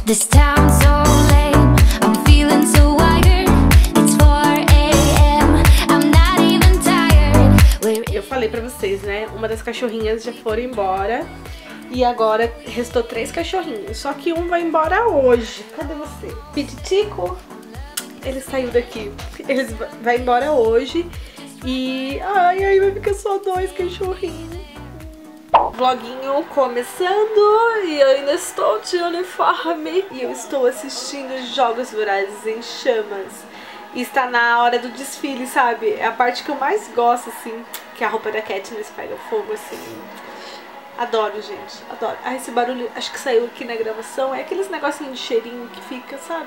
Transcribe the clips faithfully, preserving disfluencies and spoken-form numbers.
This town's so lame, I'm feeling so wired. It's four A M, I'm not even tired. Eu falei pra vocês, né? Uma das cachorrinhas já foram embora. E agora restou três cachorrinhos. Só que um vai embora hoje. Cadê você? Pititico? Ele saiu daqui. Ele vai embora hoje. E... ai, aí vai ficar só dois cachorrinhos. Vloguinho começando e eu ainda estou de uniforme e eu estou assistindo Jogos Vorazes em Chamas. E está na hora do desfile, sabe? É a parte que eu mais gosto, assim, que a roupa da Katniss pega fogo, assim. Adoro, gente, adoro. Ah, esse barulho, acho que saiu aqui na gravação, é aqueles negocinhos de cheirinho que fica, sabe?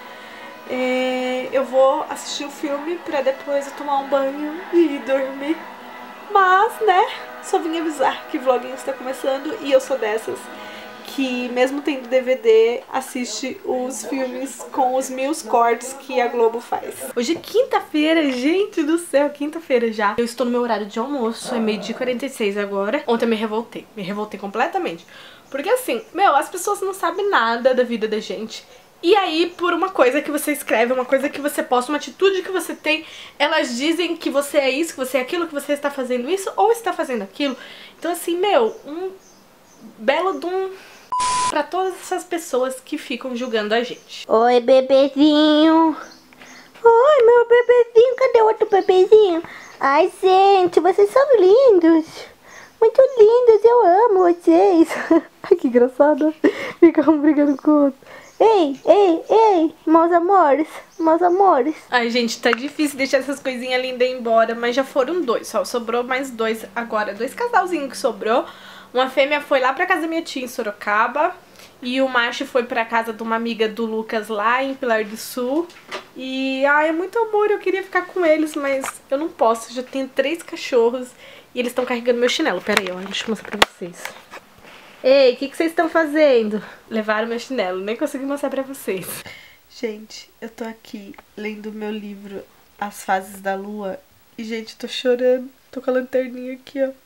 É, eu vou assistir o filme pra depois eu tomar um banho e dormir. Mas, né, só vim avisar que o vloguinho está começando e eu sou dessas que, mesmo tendo D V D, assiste os filmes com os mil cortes que a Globo faz. Hoje é quinta-feira, gente do céu, quinta-feira já. Eu estou no meu horário de almoço, é meio-dia e quarenta e seis agora. Ontem eu me revoltei, me revoltei completamente. Porque assim, meu, as pessoas não sabem nada da vida da gente. E aí, por uma coisa que você escreve, uma coisa que você posta, uma atitude que você tem, elas dizem que você é isso, que você é aquilo, que você está fazendo isso ou está fazendo aquilo. Então assim, meu, um belo de um... pra todas essas pessoas que ficam julgando a gente. Oi, bebezinho. Oi, meu bebezinho. Cadê o outro bebezinho? Ai, gente, vocês são lindos. Muito lindos, eu amo vocês. Ai, que engraçado. Ficam brigando com o outro. Ei, ei, ei, meus amores, meus amores. Ai, gente, tá difícil deixar essas coisinhas lindas embora, mas já foram dois, só sobrou mais dois agora. Dois casalzinhos que sobrou. Uma fêmea foi lá pra casa da minha tia em Sorocaba e o macho foi pra casa de uma amiga do Lucas lá em Pilar do Sul. E, ai, é muito amor, eu queria ficar com eles, mas eu não posso. Já tenho três cachorros e eles estão carregando meu chinelo. Pera aí, ó, deixa eu mostrar pra vocês. Ei, o que, que vocês estão fazendo? Levaram meu chinelo, nem consegui mostrar pra vocês. Gente, eu tô aqui lendo meu livro As Fases da Lua e, gente, tô chorando. Tô com a lanterninha aqui, ó.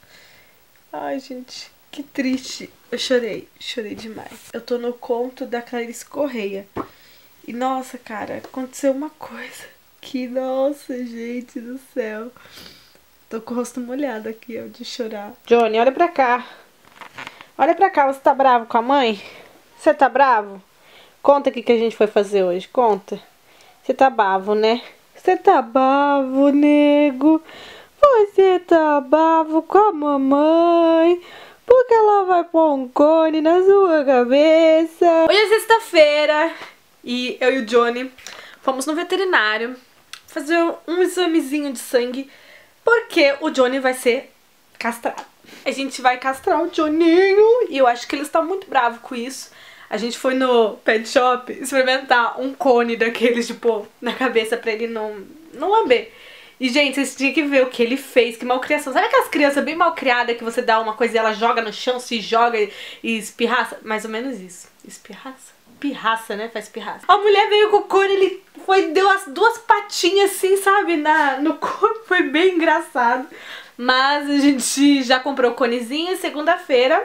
Ai, gente, que triste. Eu chorei, chorei demais. Eu tô no conto da Clarice Correia. E, nossa, cara, aconteceu uma coisa que, nossa, gente do céu. Tô com o rosto molhado aqui, ó, de chorar. Johnny, olha pra cá. Olha pra cá, você tá bravo com a mãe? Você tá bravo? Conta o que que a gente foi fazer hoje, conta. Você tá bravo, né? Você tá bravo, nego. Você tá bravo com a mamãe. Porque ela vai pôr um cone na sua cabeça. Hoje é sexta-feira e eu e o Johnny fomos no veterinário fazer um examezinho de sangue. Porque o Johnny vai ser castrado. A gente vai castrar o Johninho e eu acho que ele está muito bravo com isso. A gente foi no pet shop experimentar um cone daqueles de pôr na cabeça pra ele não, não lamber. E, gente, vocês tinham que ver o que ele fez, que malcriação. Sabe aquelas crianças bem malcriadas que você dá uma coisa e ela joga no chão, se joga e espirraça? Mais ou menos isso. Espirraça? Pirraça, né? Faz pirraça. A mulher veio com o cone, ele foi, deu as duas patinhas assim, sabe, na, no corpo. Foi bem engraçado. Mas a gente já comprou o conezinho. Segunda-feira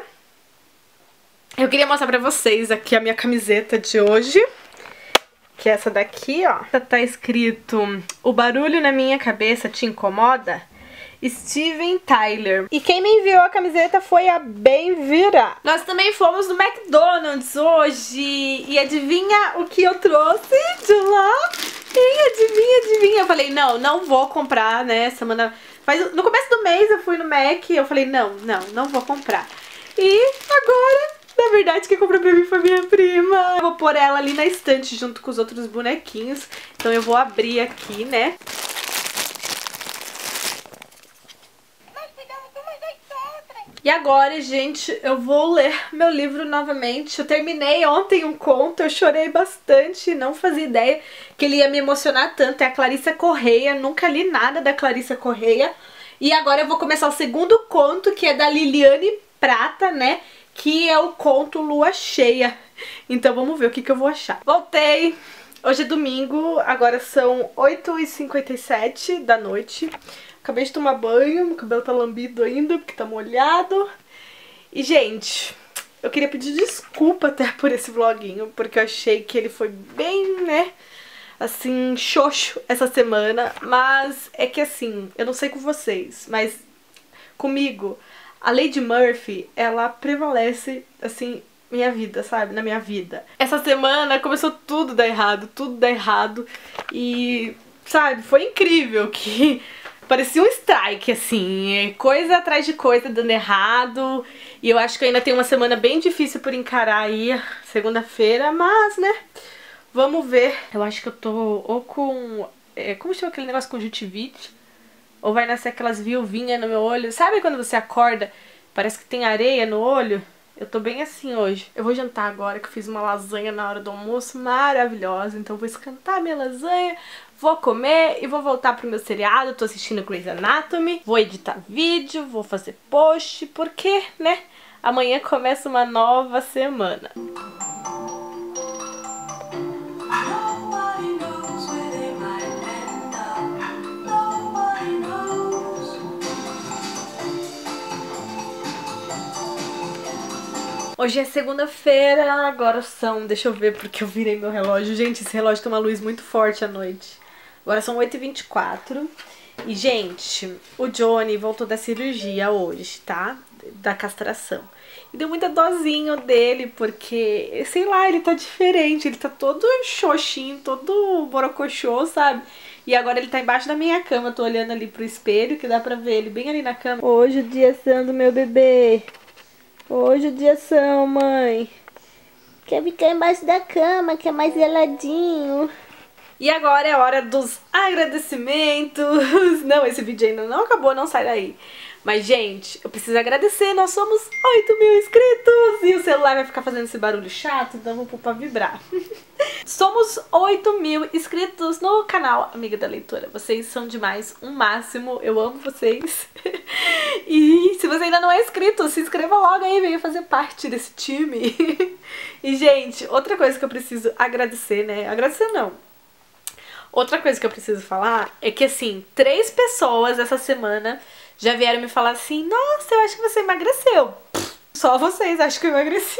eu queria mostrar pra vocês aqui a minha camiseta de hoje, que é essa daqui, ó. Tá escrito: o barulho na minha cabeça te incomoda? Steven Tyler. E quem me enviou a camiseta foi a Bem-Vira. Nós também fomos no McDonald's hoje. E adivinha o que eu trouxe de lá? Quem adivinha, adivinha? Eu falei, não, não vou comprar, né, semana... Mas no começo do mês eu fui no Mac e eu falei, não, não, não vou comprar. E agora, na verdade, quem comprou pra mim foi minha prima. Eu vou pôr ela ali na estante junto com os outros bonequinhos. Então eu vou abrir aqui, né? E agora, gente, eu vou ler meu livro novamente. Eu terminei ontem um conto, eu chorei bastante, não fazia ideia que ele ia me emocionar tanto. É a Clarissa Correia, nunca li nada da Clarissa Correia. E agora eu vou começar o segundo conto, que é da Liliane Prata, né? Que é o conto Lua Cheia. Então vamos ver o que, que eu vou achar. Voltei! Hoje é domingo, agora são oito e cinquenta e sete da noite. Acabei de tomar banho, meu cabelo tá lambido ainda porque tá molhado. E, gente, eu queria pedir desculpa até por esse vloguinho, porque eu achei que ele foi bem, né, assim, xoxo essa semana. Mas é que assim, eu não sei com vocês, mas comigo, a Lady Murphy, ela prevalece, assim, minha vida, sabe? Na minha vida. Essa semana começou tudo a dar errado, tudo dar errado. E, sabe, foi incrível que parecia um strike, assim, coisa atrás de coisa dando errado. E eu acho que ainda tem uma semana bem difícil por encarar aí, segunda-feira, mas, né, vamos ver. Eu acho que eu tô ou com, é, como chama aquele negócio, conjuntivite? Ou vai nascer aquelas viuvinhas no meu olho. Sabe quando você acorda, parece que tem areia no olho? Eu tô bem assim hoje. Eu vou jantar agora, que eu fiz uma lasanha na hora do almoço maravilhosa. Então eu vou esquentar minha lasanha, vou comer e vou voltar pro meu seriado. Eu tô assistindo Grey's Anatomy, vou editar vídeo, vou fazer post, porque, né, amanhã começa uma nova semana. Hoje é segunda-feira, agora são, deixa eu ver porque eu virei meu relógio. Gente, esse relógio tem uma luz muito forte à noite. Agora são oito e vinte e quatro. E, gente, o Johnny voltou da cirurgia hoje, tá? Da castração. E deu muita dozinho dele, porque, sei lá, ele tá diferente. Ele tá todo xoxinho, todo borocochô, sabe? E agora ele tá embaixo da minha cama. Eu tô olhando ali pro espelho, que dá pra ver ele bem ali na cama. Hoje o dia são do meu bebê. Hoje o dia são, mãe. Quer ficar embaixo da cama, que é mais geladinho. E agora é a hora dos agradecimentos. Não, esse vídeo ainda não acabou, não sai daí. Mas, gente, eu preciso agradecer. Nós somos oito mil inscritos. E o celular vai ficar fazendo esse barulho chato, então eu vou pôr pra vibrar. Somos oito mil inscritos no canal Amiga da Leitora. Vocês são demais, um máximo. Eu amo vocês. E se você ainda não é inscrito, se inscreva logo aí, venha fazer parte desse time. E, gente, outra coisa que eu preciso agradecer, né? Agradecer não. Outra coisa que eu preciso falar é que, assim, três pessoas essa semana já vieram me falar assim: nossa, eu acho que você emagreceu. Só vocês acham que eu emagreci.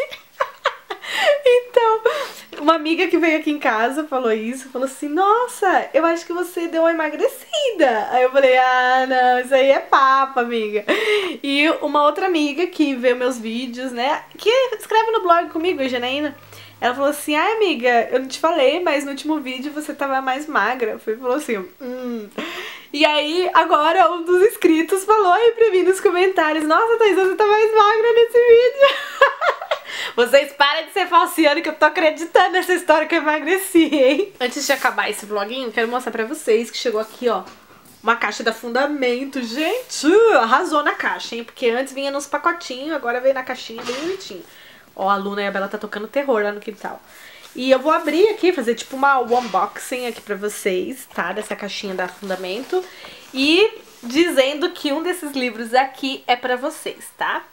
Então, uma amiga que veio aqui em casa falou isso, falou assim: nossa, eu acho que você deu uma emagrecida. Aí eu falei: ah, não, isso aí é papo, amiga. E uma outra amiga que vê meus vídeos, né, que escreve no blog comigo, Janaína, ela falou assim: ai, amiga, eu não te falei, mas no último vídeo você tava mais magra. Foi, falou assim, hum. E aí, agora um dos inscritos falou aí pra mim nos comentários: nossa, Thaís, você tá mais magra nesse vídeo. Vocês parem de ser falciano, que eu tô acreditando nessa história que eu emagreci, hein? Antes de acabar esse vloguinho, quero mostrar pra vocês que chegou aqui, ó, uma caixa da Fundamento. Gente, arrasou na caixa, hein? Porque antes vinha nos pacotinhos, agora veio na caixinha bem bonitinho. Ó, a Luna e a Bela tá tocando terror lá no quintal. E eu vou abrir aqui, fazer tipo uma unboxing aqui pra vocês, tá? Dessa caixinha da Fundamento. E dizendo que um desses livros aqui é pra vocês, tá?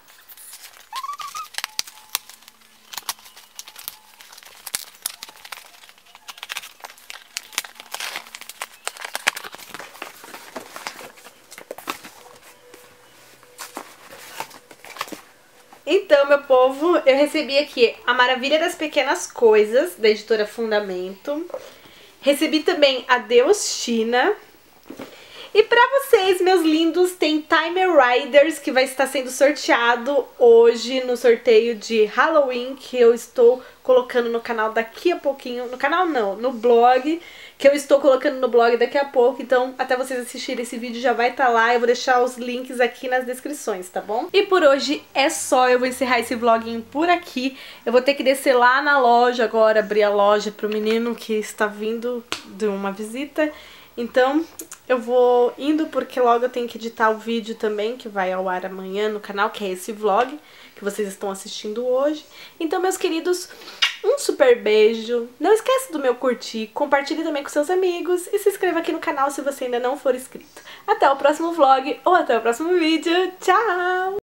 Então, meu povo, eu recebi aqui A Maravilha das Pequenas Coisas, da editora Fundamento. Recebi também Adeus, China. E pra vocês, meus lindos, tem Time Riders, que vai estar sendo sorteado hoje no sorteio de Halloween, que eu estou colocando no canal daqui a pouquinho. No canal não, no blog, que eu estou colocando no blog daqui a pouco. Então, até vocês assistirem esse vídeo já vai estar lá. Eu vou deixar os links aqui nas descrições, tá bom? E por hoje é só. Eu vou encerrar esse vloguinho por aqui. Eu vou ter que descer lá na loja agora, abrir a loja pro menino que está vindo de uma visita. Então, eu vou indo porque logo eu tenho que editar o vídeo também, que vai ao ar amanhã no canal, que é esse vlog que vocês estão assistindo hoje. Então, meus queridos, um super beijo. Não esqueça do meu curtir, compartilhe também com seus amigos e se inscreva aqui no canal se você ainda não for inscrito. Até o próximo vlog ou até o próximo vídeo. Tchau!